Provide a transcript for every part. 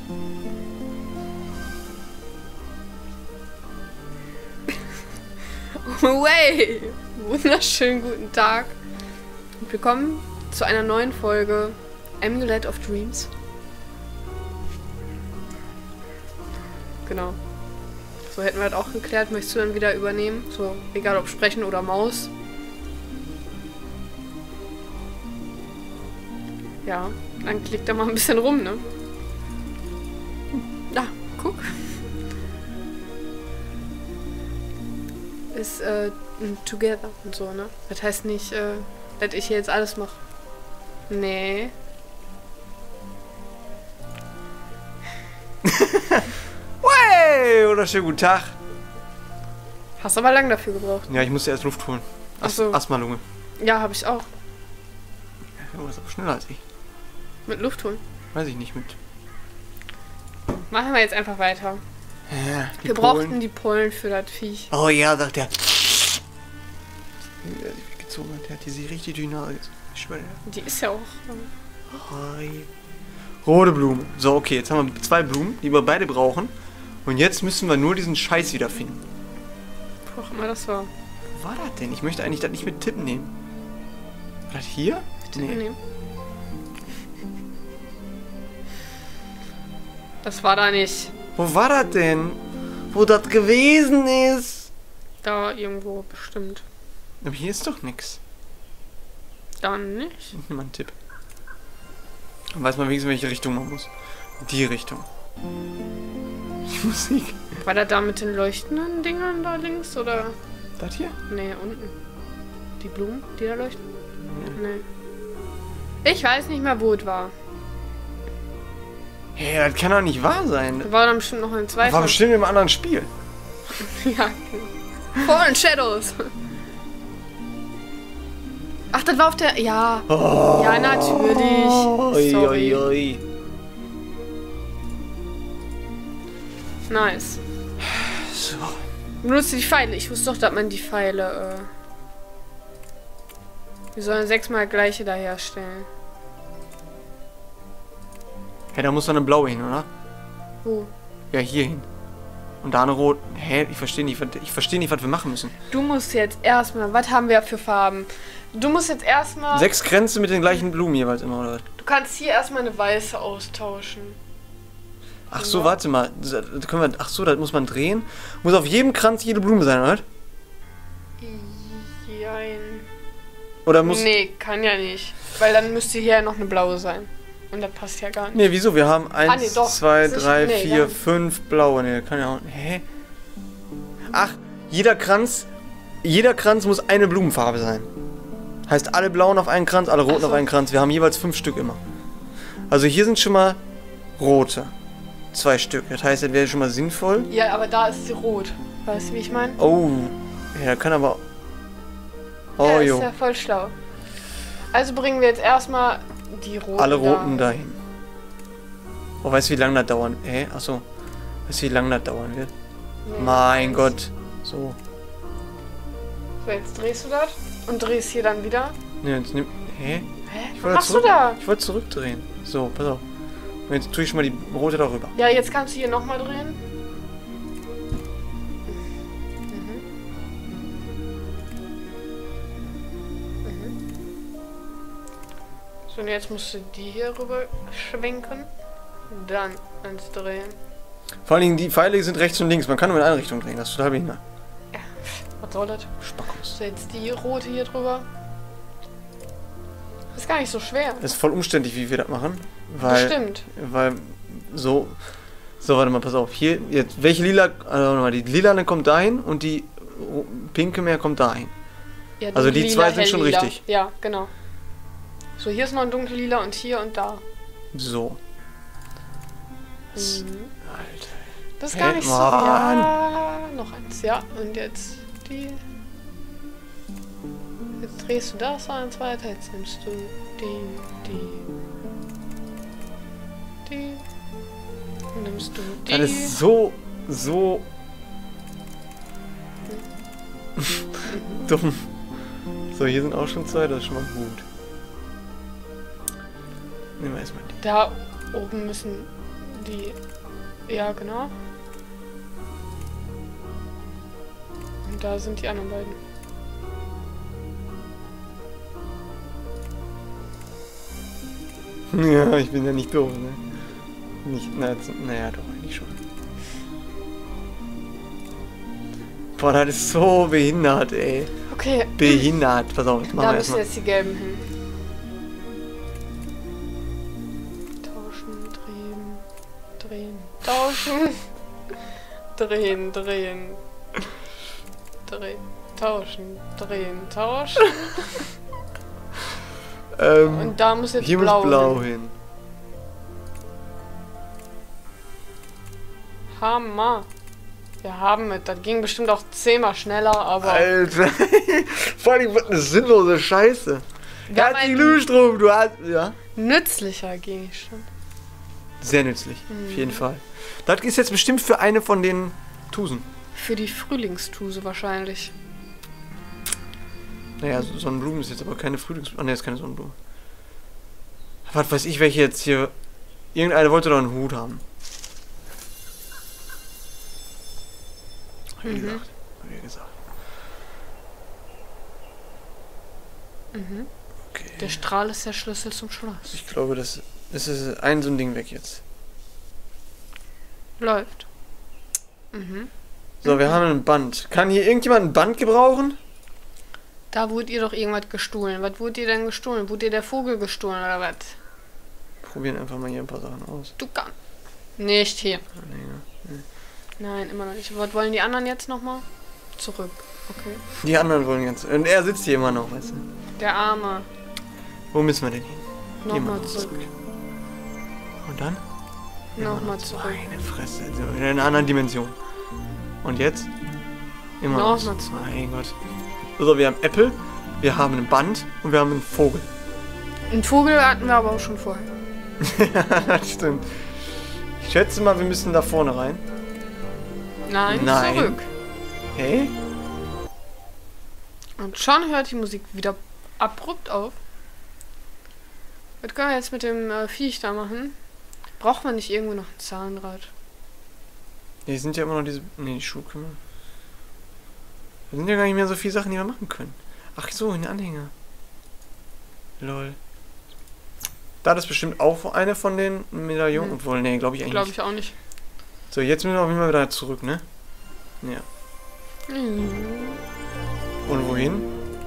Way! Wunderschönen guten Tag. Und willkommen zu einer neuen Folge Amulet of Dreams. Genau. So hätten wir das auch geklärt. Möchtest du dann wieder übernehmen? So, egal ob sprechen oder Maus. Ja, dann klickt er mal ein bisschen rum, ne? Da, guck. Ist together und so, ne? Das heißt nicht, dass ich hier jetzt alles mache. Nee. Hey, oder schönen guten Tag. Hast aber lang dafür gebraucht. Ja, ich musste erst Luft holen. Ach so. Asthma-Lunge. Ja, habe ich auch. Ja, du warst aber schneller als ich. Mit Luft holen. Weiß ich nicht mit. Machen wir jetzt einfach weiter. Ja, Wir brauchten die Pollen für das Viech. Oh ja, sagt er. Der sich weggezogen hat, der hat die richtig dünn ist. Ich schwöre. Die ist ja auch. Hi. Rote Blume. So, okay, jetzt haben wir 2 Blumen, die wir beide brauchen. Und jetzt müssen wir nur diesen Scheiß wiederfinden. Wo auch immer das war. Wo war das denn? Ich möchte eigentlich das nicht mit Tippen nehmen. War das hier? Nee. Das war da nicht. Wo war das denn? Wo das gewesen ist? Da irgendwo bestimmt. Aber hier ist doch nix. Dann nicht. Ich nehme mal einen Tipp. Dann weiß man wenigstens, in welche Richtung man muss. Die Richtung. Die Musik. War das da mit den leuchtenden Dingern da links, oder? Das hier? Nee, unten. Die Blumen, die da leuchten? Nee. Ich weiß nicht mehr, wo es war. Hey, das kann doch nicht wahr sein. Da war dann bestimmt noch ein Das zweiter. war bestimmt im anderen Spiel. Ja, genau. Fallen Shadows. Ach, das war auf der... Ja. Oh. Ja, natürlich. Sorry. Oi. Nice. So. Benutze die Pfeile. Ich wusste doch, dass man die Pfeile... Wir sollen 6-mal gleiche da herstellen. Hey, da muss doch eine blaue hin, oder? Wo? Ja, hier hin. Und da eine rote. Hä? Ich verstehe nicht, was wir machen müssen. Du musst jetzt erstmal... Was haben wir für Farben? Du musst jetzt erstmal... 6 Kränze mit den gleichen Blumen jeweils immer, oder was? Du kannst hier erstmal eine weiße austauschen. Ach so, warte mal. Das können wir, ach so, das muss man drehen. Muss auf jedem Kranz jede Blume sein, oder? Jein. Oder muss... Nee, kann ja nicht. Weil dann müsste hier ja noch eine blaue sein. Und das passt ja gar nicht. Nee, wieso? Wir haben 1, nee, doch. 2, Das ist- 3, nee, 4, ja. 5 blaue. Nee, kann ja auch... Hä? Ach, jeder Kranz muss eine Blumenfarbe sein. Heißt, alle blauen auf einen Kranz, alle roten Ach so. auf einen Kranz. Wir haben jeweils 5 Stück immer. Also hier sind schon mal rote. 2 Stück. Das heißt, das wäre schon mal sinnvoll. Ja, aber da ist sie rot. Weißt du, wie ich meine? Oh. Ja, da kann aber... Oh, Ja, jo. ist ja voll schlau. Also bringen wir jetzt erstmal die roten. Alle roten dahin. Oh, weißt du, wie lange das dauern? Achso. Weißt du, wie lange das dauern wird? Nee, Mein eins. Gott. So. So, jetzt drehst du das und drehst hier dann wieder. Ne, jetzt nimm... Hä? Hä? Ich Was wollte machst du da? Ich wollte zurückdrehen. So, pass auf. Und jetzt tue ich schon mal die rote darüber. Ja, jetzt kannst du hier nochmal drehen. So, und jetzt musst du die hier rüber schwenken. Dann ins Drehen. Vor allen Dingen, die Pfeile sind rechts und links. Man kann nur in eine Richtung drehen. Das ist total behindert. Ja, was soll das? Spackos. So, jetzt die rote hier drüber. Das ist gar nicht so schwer. Das ist voll umständlich, wie wir das machen. Weil... Bestimmt. Weil... So... So, warte mal, pass auf. Hier, jetzt, welche lila... warte mal, die lilane kommt dahin und die pinke mehr kommt dahin. Ja, Also die dunkel-lila, zwei sind schon hell-lila. richtig. Ja, genau. So, hier ist noch ein dunkellila und hier und da. So. Mhm. Alter. Das ist gar nicht so. Mann. Ja, noch eins. Ja, und jetzt die. Jetzt drehst du das eins weiter. Jetzt nimmst du die. Dann nimmst du die. Das ist so dumm. So, hier sind auch schon 2, das ist schon mal gut. Nehmen wir erstmal die. Da oben müssen Die... Ja, genau. Und da sind die anderen beiden. Ja, ich bin ja nicht doof, ne? Nicht, naja, doch, eigentlich schon. Boah, das ist so behindert, ey. Okay. Behindert. Pass auf, jetzt machen Da wir müssen erstmal. jetzt die gelben hin. Tauschen, drehen, tauschen. Drehen, tauschen, drehen, tauschen. Und da muss jetzt hier blau, muss blau hin. hin. Hammer. Wir haben es. Das ging bestimmt auch 10-mal schneller, aber... Alter. Vor allem, was eine sinnlose Scheiße. Wir haben Ja, die einen Glühstrom, du hast... Ja. nützlicher Gegenstand. Sehr nützlich, auf jeden Fall. Das ist jetzt bestimmt für eine von den Tusen. Für die Frühlingstuse wahrscheinlich. Naja, Sonnenblumen ist jetzt aber keine Frühlingsblume. Oh ne, ist keine Sonnenblume. Was weiß ich, welche jetzt hier... Irgendeine wollte doch einen Hut haben. Hab ich gesagt. Hab ich gesagt. Okay. Der Strahl ist der Schlüssel zum Schloss. Ich glaube, das ist ein so ein Ding weg jetzt. Läuft. So, wir haben ein Band. Kann hier irgendjemand ein Band gebrauchen? Da wurde ihr doch irgendwas gestohlen. Was wurde ihr denn gestohlen? Wurde ihr der Vogel gestohlen oder was? Probieren einfach mal hier ein paar Sachen aus. Du kannst. Nicht hier. Ah, nee, ne. Nein, immer noch nicht. Was wollen die anderen jetzt nochmal? Zurück. Okay. Die anderen wollen ganz... Und er sitzt hier immer noch, weißt du. Der Arme. Wo müssen wir denn hin? Gehen wir Nochmal zurück. Und dann? Nochmal zurück. Meine Fresse, sind wir wieder in einer anderen Dimension. Und jetzt? Immer Nochmal aus. zurück. Mein Gott. Also, wir haben Äpfel, wir haben ein Band und wir haben einen Vogel. Einen Vogel hatten wir aber auch schon vorher. Ja, das stimmt. Ich schätze mal, wir müssen da vorne rein. Nein, Nein. zurück. Hey? Und schon hört die Musik wieder abrupt auf. Was können wir jetzt mit dem Viech da machen? Braucht man nicht irgendwo noch ein Zahnrad? Hier sind ja immer noch diese... Ne, die Schuhe können wir... Da sind ja gar nicht mehr so viele Sachen, die wir machen können. Ach so, in den Anhänger. Lol. Da ist bestimmt auch eine von den Medaillonen. Obwohl, nee, glaube ich eigentlich Glaube nicht. ich auch nicht. So, jetzt müssen wir auf jeden Fall wieder zurück, ne? Ja. Und wohin?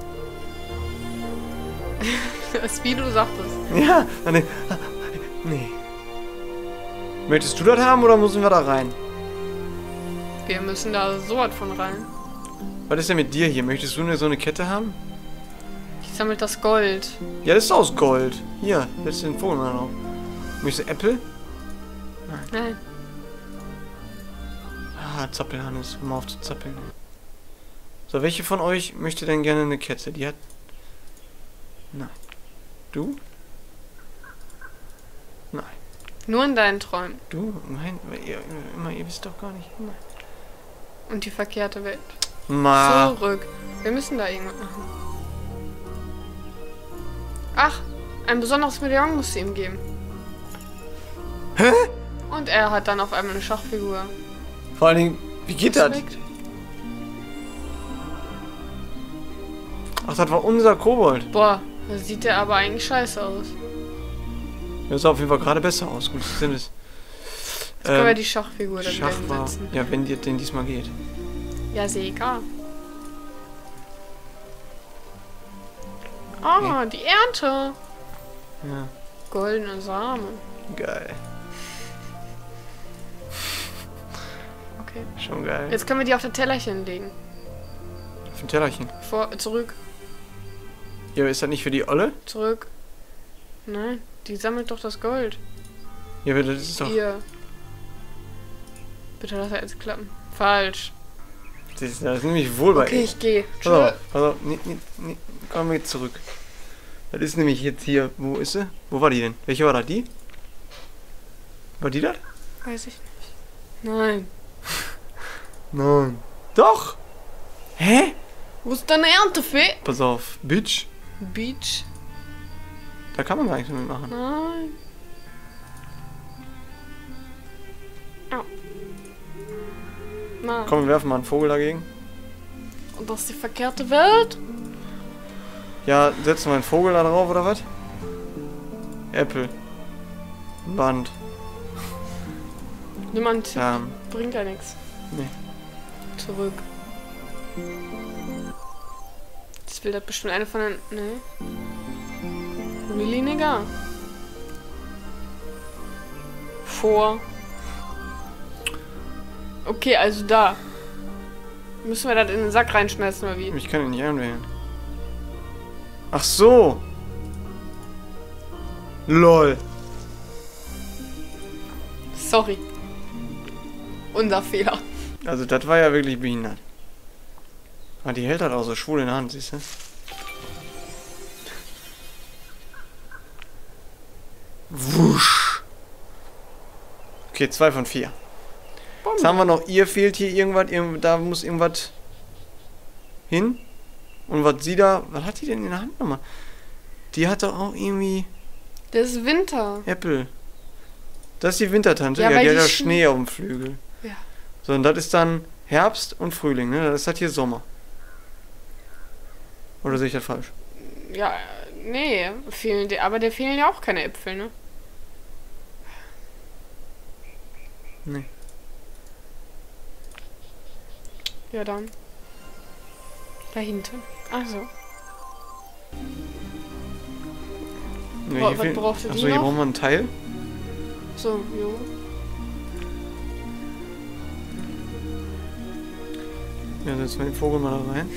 Das ist wie du sagtest. Ja, nee. Nee. Möchtest du das haben oder müssen wir da rein? Wir müssen da so was von rein. Was ist denn mit dir hier? Möchtest du so eine Kette haben? Ich sammle das Gold. Ja, das ist aus Gold. Hier, setz den Vogel mal drauf. Möchtest du Äpfel? Nein. Ah, Zappelhannes. Hör mal auf zu zappeln. So, welche von euch möchte denn gerne eine Kette? Die hat... Nein. Du? Nein. Nur in deinen Träumen. Du? Nein, ihr wisst doch gar nicht. Nein. Und die verkehrte Welt. Ma. Zurück. Wir müssen da irgendwas machen. Ach, ein besonderes Medaillon musst du ihm geben. Hä? Und er hat dann auf einmal eine Schachfigur. Vor allen Dingen, wie geht das? Respekt. Ach, das war unser Kobold. Boah, da sieht der aber eigentlich scheiße aus. Der sah auf jeden Fall gerade besser aus. Gut, das sind es. Jetzt können wir die Schachfigur dann Schach wieder war... hinsetzen. Ja, wenn dir denn diesmal geht. Ja, Sega. Ah, die Ernte. Ja, Goldene Samen. geil. Okay. Schon geil. Jetzt können wir die auf das Tellerchen legen. Auf ein Tellerchen. Zurück. Ja, aber ist das nicht für die Olle? Zurück. Nein, die sammelt doch das Gold. Ja, aber das ist doch... Hier. Bitte lass er jetzt klappen. Falsch. Das ist nämlich wohl bei... Okay, ich gehe. Pass auf. Nee. Kommen wir jetzt zurück. Das ist nämlich jetzt hier... Wo ist sie? Wo war die denn? Welche war das? Die? War die das? Weiß ich nicht. Nein. Nein. Doch! Hä? Wo ist deine Erntefee? Pass auf. Bitch. Beach? Da kann man gar nichts mehr machen. Nein. Au. Mann. Komm, wir werfen mal einen Vogel dagegen. Und das ist die verkehrte Welt? Ja, setzen wir einen Vogel da drauf, oder was? Apple. Band. Niemand Ja. bringt ja nichts. Nee. Zurück. Das will das bestimmt eine von den... Ne? Really, Nigga? Vor. Okay, also da. Müssen wir das in den Sack reinschmeißen, oder wie? Ich kann ihn nicht einwählen. Ach so. LOL. Sorry. Unser Fehler. Also das war ja wirklich behindert. Ah, die hält halt auch so schwul in der Hand, siehst du? Wusch. Okay, 2 von 4. Bombe. Jetzt haben wir noch, ihr fehlt hier irgendwas, da muss irgendwas hin. Und was sie da, was hat die denn in der Hand nochmal? Die hat doch auch irgendwie Das ist Winter. Apple. Das ist die Wintertante, Ja, ja, weil die hat die ja Schnee auf dem Flügel. Ja. So, und das ist dann Herbst und Frühling, ne? Das ist halt hier Sommer. Oder sehe ich das falsch? Ja, nee, fehlen die, aber der fehlen ja auch keine Äpfel, ne? Nee. Ja, dann. Da hinten. Also. Nee, Was braucht ihr die Achso, hier noch? brauchen wir einen Teil. So, jo. Ja, setzen wir den Vogel mal da rein.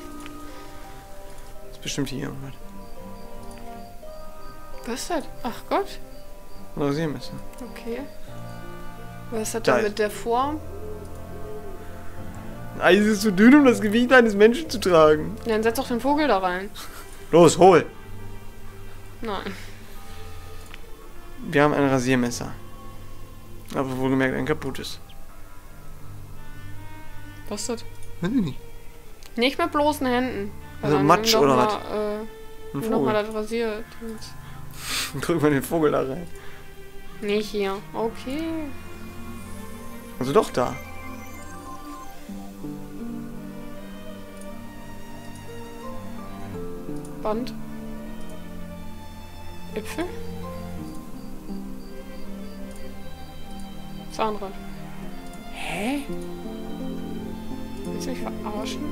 Ist bestimmt hier irgendwas. Was ist das? Ach Gott. Oder sehen müssen. Okay. Was hat Da da ist- mit der Form? Eis ist zu dünn, um das Gewicht eines Menschen zu tragen. Ja, dann setz doch den Vogel da rein. Los, hol! Nein. Wir haben ein Rasiermesser. Aber wohlgemerkt ein kaputtes. Was ist das? Weiß ich nicht. Nicht mit bloßen Händen. Also Dann Matsch nimm doch oder mal, was? Ein Nimm doch mal Vogel. das Rasier. Drück mal den Vogel da rein. Nicht hier. Okay. Also doch da. Band. Äpfel. Zahnrad. Hä? Willst du mich verarschen?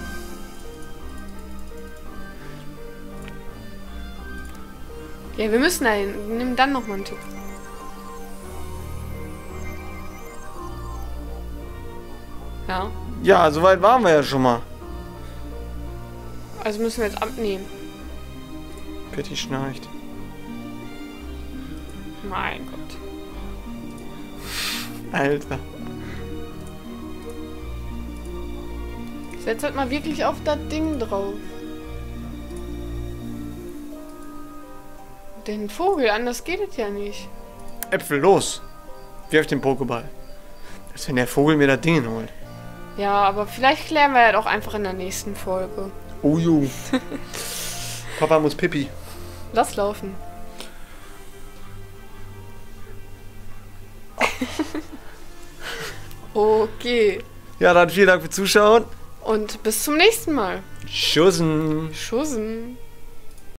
Ja, wir müssen dahin. Nimm dann noch mal einen Tipp. Ja. Ja, soweit waren wir ja schon mal. Also müssen wir jetzt abnehmen. Patty schnarcht. Mein Gott. Alter. Setz halt mal wirklich auf das Ding drauf. Den Vogel, anders geht es ja nicht. Äpfel, los! Wirf den Pokéball. Als wenn der Vogel mir das Ding holt. Ja, aber vielleicht klären wir ja doch einfach in der nächsten Folge. Oh jo. Papa muss pipi. Lass laufen. Okay. Ja, dann vielen Dank fürs Zuschauen. Und bis zum nächsten Mal. Tschüssen. Schussen.